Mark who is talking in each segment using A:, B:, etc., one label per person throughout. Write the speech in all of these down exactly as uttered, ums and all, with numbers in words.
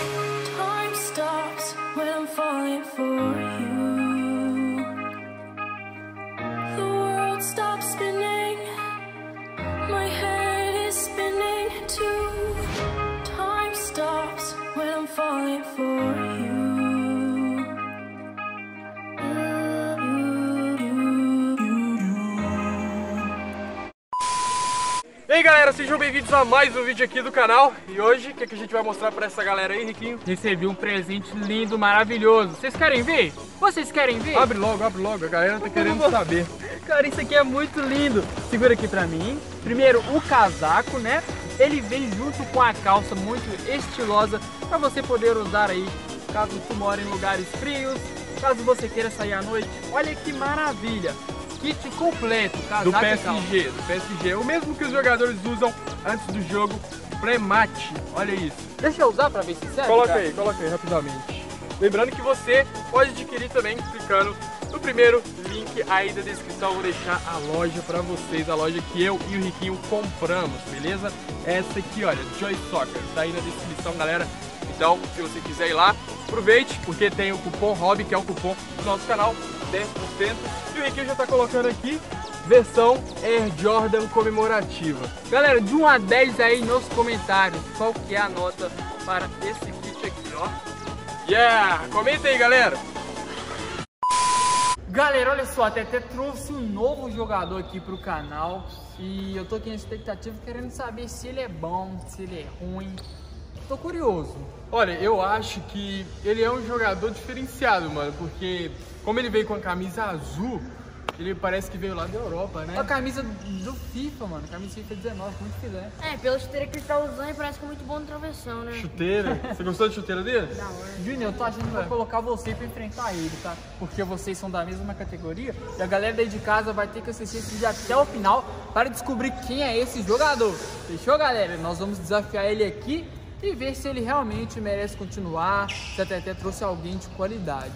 A: Time stops when I'm falling for you. The world stops spinning. My head is spinning too. Time stops when I'm falling for you.
B: E aí galera, sejam bem-vindos a mais um vídeo aqui do canal. E hoje, o que, que a gente vai mostrar pra essa galera aí, Riquinho?
C: Recebi um presente lindo, maravilhoso. Vocês querem ver? Vocês querem ver?
B: Abre logo, abre logo, a galera tá querendo saber.
C: Cara, isso aqui é muito lindo. Segura aqui pra mim. Primeiro, o casaco, né? Ele vem junto com a calça muito estilosa pra você poder usar aí, caso tu mora em lugares frios, caso você queira sair à noite. Olha que maravilha. Kit completo, casaco
B: Do P S G,
C: e
B: do P S G. O mesmo que os jogadores usam antes do jogo, pré-match. Olha isso.
C: Deixa eu usar pra ver se serve.
B: Coloca
C: cara.
B: aí, coloca aí rapidamente. Lembrando que você pode adquirir também clicando no primeiro link aí da descrição. Vou deixar a loja pra vocês, a loja que eu e o Riquinho compramos, beleza? Essa aqui, olha, Joy Soccer, tá aí na descrição, galera. Então, se você quiser ir lá, aproveite, porque tem o cupom Hobby, que é o cupom do nosso canal, dez por cento. E o Riquinho já tá colocando aqui, versão Air Jordan comemorativa.
C: Galera, de um a dez aí nos comentários, qual que é a nota para esse kit aqui, ó.
B: Yeah! Comenta aí, galera!
C: Galera, olha só, até, até trouxe um novo jogador aqui pro canal. E eu tô aqui na expectativa, querendo saber se ele é bom, se ele é ruim. Tô curioso.
B: Olha, eu acho que ele é um jogador diferenciado, mano, porque como ele veio com a camisa azul, ele parece que veio lá da Europa, né?
C: A camisa do FIFA, mano, camisa FIFA dezenove, muito quiser.
D: É, pela chuteira que ele tá usando, ele parece que é muito bom de travessão, né?
B: Chuteira? Você gostou da chuteira dele?
D: Da hora.
C: Júnior, eu tô achando que vou colocar você pra enfrentar ele, tá? Porque vocês são da mesma categoria e a galera daí de casa vai ter que assistir esse vídeo até o final para descobrir quem é esse jogador. Fechou, galera? Nós vamos desafiar ele aqui e ver se ele realmente merece continuar, se até até trouxe alguém de qualidade.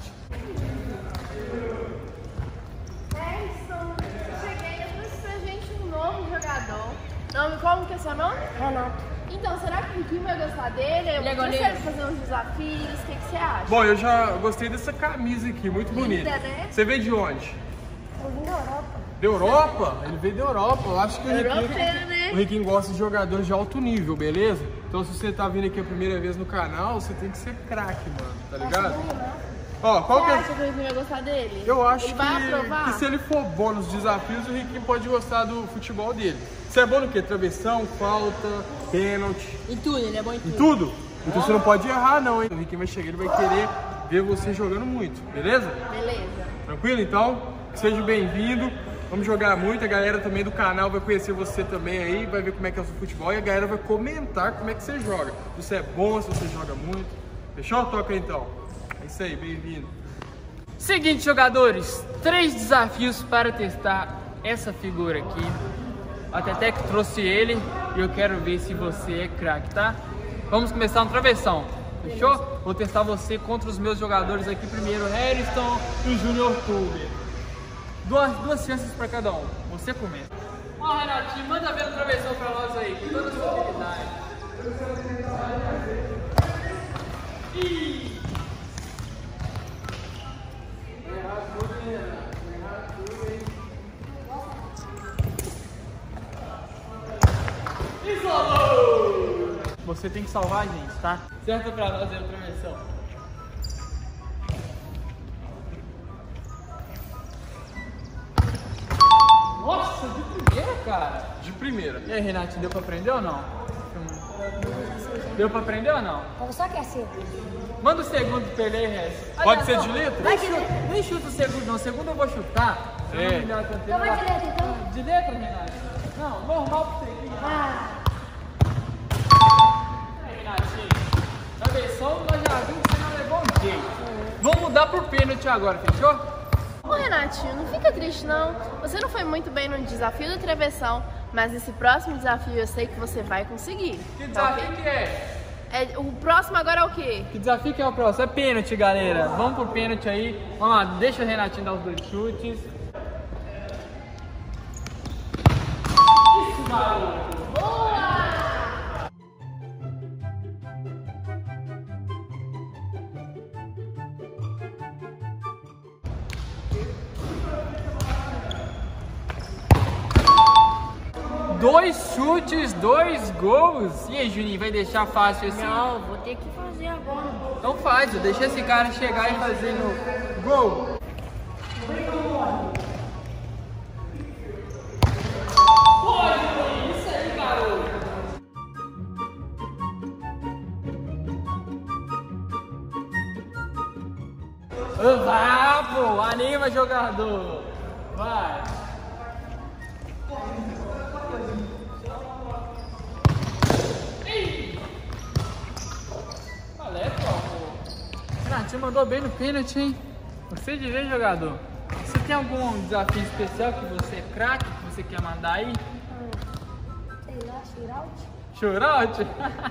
E: Cheguei, eu trouxe pra gente um novo jogador. Nome, como que é seu nome?
D: Renato.
E: Então, será que o Kim vai gostar dele? Eu
D: Ele é
E: trouxe
D: goleiro.
E: ele fazer uns desafios, o que, que você acha?
B: Bom, eu já gostei dessa camisa aqui, muito bonita.
E: Linda, né?
B: Você veio de onde?
D: Eu vim da Europa.
B: Da Europa? Ele veio da Europa. Eu acho que o
E: Europeiro,
B: Riquinho,
E: né?
B: o Riquinho gosta de jogadores de alto nível, beleza? Então se você tá vindo aqui a primeira vez no canal, você tem que ser craque, mano, tá ligado? Ó, qual
E: Você
B: que é...
E: acha que o Kim vai gostar dele?
B: Eu acho
E: ele
B: que,
E: vai aprovar?
B: que se ele for bom nos desafios, o Riquinho pode gostar do futebol dele. Você é bom no quê? Travessão, falta, pênalti,
D: Em tudo, ele é bom em
B: em
D: tudo.
B: tudo? Então você não pode errar não, hein? O Riquinho vai chegar, ele vai querer ver você jogando muito, beleza?
E: Beleza.
B: Tranquilo? Então, seja bem-vindo. Vamos jogar muito, a galera também do canal vai conhecer você também aí, vai ver como é que é o seu futebol e a galera vai comentar como é que você joga. Se você é bom, se você joga muito. Fechou? Toca aí, então. É isso aí, bem-vindo.
C: Seguinte, jogadores, três desafios para testar essa figura aqui. A Teté que trouxe ele e eu quero ver se você é craque, tá? Vamos começar no travessão, fechou? Vou testar você contra os meus jogadores aqui primeiro, Harrison e Júnior Tuber. Duas, duas chances para cada um, você começa. Ó, Renatinho, manda ver o travessão para nós aí, com toda a sua habilidade. Ih! Isolou! Você tem que salvar a gente, tá? Certo pra nós aí a travessão. Nossa, de primeira, cara!
B: De primeira.
C: E aí, Renato, deu pra aprender ou não? Deu pra aprender ou não?
D: Qual só que é seu?
C: Manda o segundo pra ele aí, Resto.
B: Pode ser de letra?
C: Nem chuta, nem chuta o segundo, não. O segundo eu vou chutar.
B: É.
C: Então
D: vai de letra, então.
C: De letra, Renato? Não, normal pra você.
D: Ah,
C: Aí, Renatinho. Travessão, nós já vimos que você não levou um jeito. Vamos mudar pro pênalti agora, fechou?
E: Ô, Renatinho, não fica triste não. Você não foi muito bem no desafio da travessão, mas esse próximo desafio eu sei que você vai conseguir.
C: Que
E: Tá
C: desafio
E: ok?
C: que é?
E: É, o próximo agora é o quê?
C: Que desafio que é o próximo? É pênalti, galera. Vamos pro pênalti aí. Vamos lá, deixa o Renatinho dar os dois chutes. Isso, garoto!
E: Boa!
C: dois chutes, dois gols. E aí, Juninho, vai deixar fácil assim?
D: Não, vou ter que fazer agora.
C: Então faz, deixa esse cara chegar e fazer no gol. Isso aí, garoto. Vai, pô, anima, jogador. Vai. Valeu, pô. Renatinho mandou bem no pênalti, hein? Você de ver, jogador. Você tem algum desafio especial que você é craque, que você quer mandar aí?
D: Sei lá, shootout?
C: Shootout?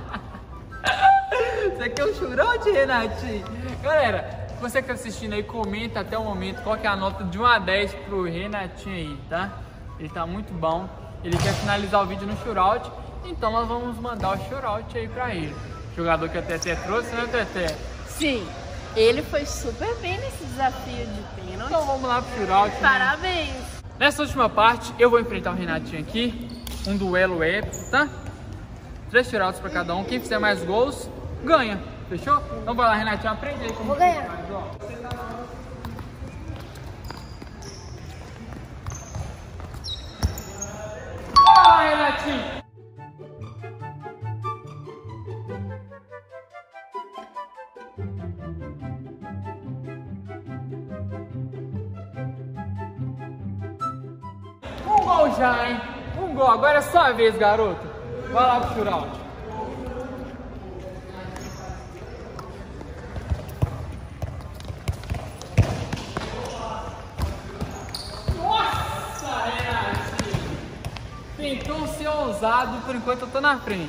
C: Você quer um shootout, Renatinho? Galera, você que tá assistindo aí, comenta até o momento qual que é a nota de um a dez pro Renatinho aí, tá? Ele tá muito bom. Ele quer finalizar o vídeo no shootout, então nós vamos mandar o shootout aí pra ele. Jogador que a Teté trouxe, né, Teté?
E: Sim, ele foi super bem nesse desafio de pênalti.
C: Então vamos lá pro shootout.
E: Parabéns!
C: Né? Nessa última parte, eu vou enfrentar o Renatinho aqui. Um duelo épico, tá? Três shootouts pra cada um. Quem fizer mais gols, ganha. Fechou? Então vai lá, Renatinho, aprende aí como
D: Vou ganhar.
C: faz, ó. Ah, Renatinho! Um gol já, hein? Um gol. Agora é sua vez, garoto. Vai lá pro shootout. Nossa, Renatinho! Tentou ser ousado, por enquanto eu tô na frente.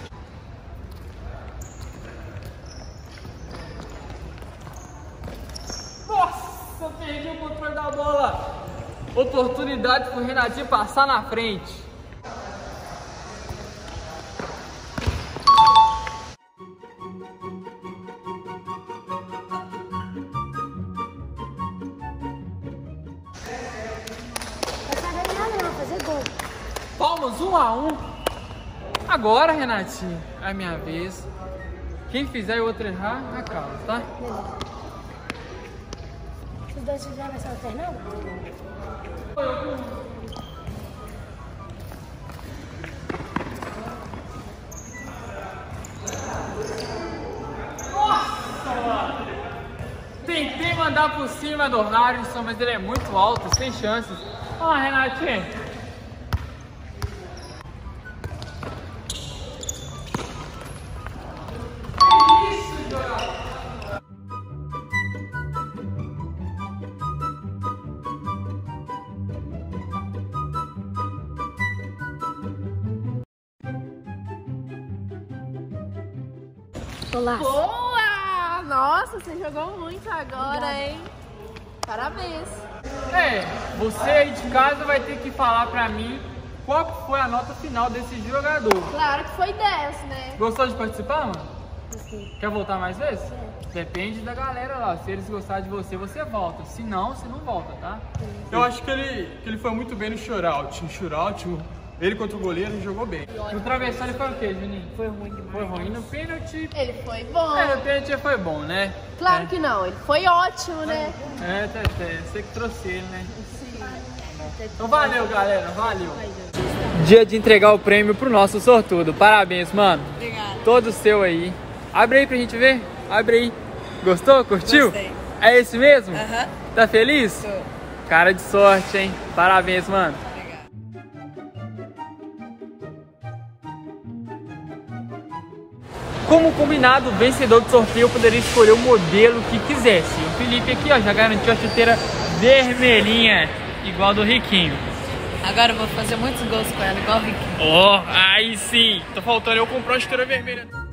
C: Nossa, perdi o controle da bola. Oportunidade pro Renatinho passar na frente.
D: Vai saber nada não, fazer gol.
C: Palmas, um a um. Agora, Renatinho, é a minha vez. Quem fizer e o outro errar, acaba, tá?
D: Beleza. Se os dois fizerem, vai ser alternando?
C: Tentei mandar por cima do Harrison, mas ele é muito alto, sem chances. Ah, Renatinho. Que isso, jogador?
D: Golaço.
E: Boa! Nossa, você jogou muito agora, hein? Parabéns!
C: É, você aí de casa vai ter que falar pra mim qual que foi a nota final desse jogador.
E: Claro que foi dez, né?
C: Gostou de participar, mano?
D: Gostei.
C: Quer voltar mais vezes? Depende da galera lá. Se eles gostarem de você, você volta. Se não, você não volta, tá?
B: Eu acho que ele, que ele foi muito bem no shootout. No shootout, ele contra o goleiro ele jogou bem.
C: No travessão ele foi o quê, Juninho?
D: Foi ruim demais.
C: Foi ruim. No pênalti...
E: Ele foi bom.
C: É, no pênalti foi bom, né?
E: Claro
C: é.
E: que não, ele foi ótimo, né?
C: É, Teté, você que trouxe ele, né? Então valeu, galera, valeu. Dia de entregar o prêmio pro nosso sortudo. Parabéns, mano.
F: Obrigada.
C: Todo seu aí. Abre aí pra gente ver. Abre aí. Gostou? Curtiu?
F: Gostei.
C: É esse mesmo?
F: Aham.
C: Tá feliz?
F: Tô.
C: Cara de sorte, hein? Parabéns, mano.
F: Obrigada.
C: Como combinado, o vencedor do sorteio poderia escolher o modelo que quisesse. O Felipe aqui, ó, já garantiu a chuteira vermelhinha, igual do Riquinho.
F: Agora eu vou fazer muitos gols com ela, igual o Riquinho.
C: Ó, oh, aí sim. Tô faltando eu comprar uma chuteira vermelha.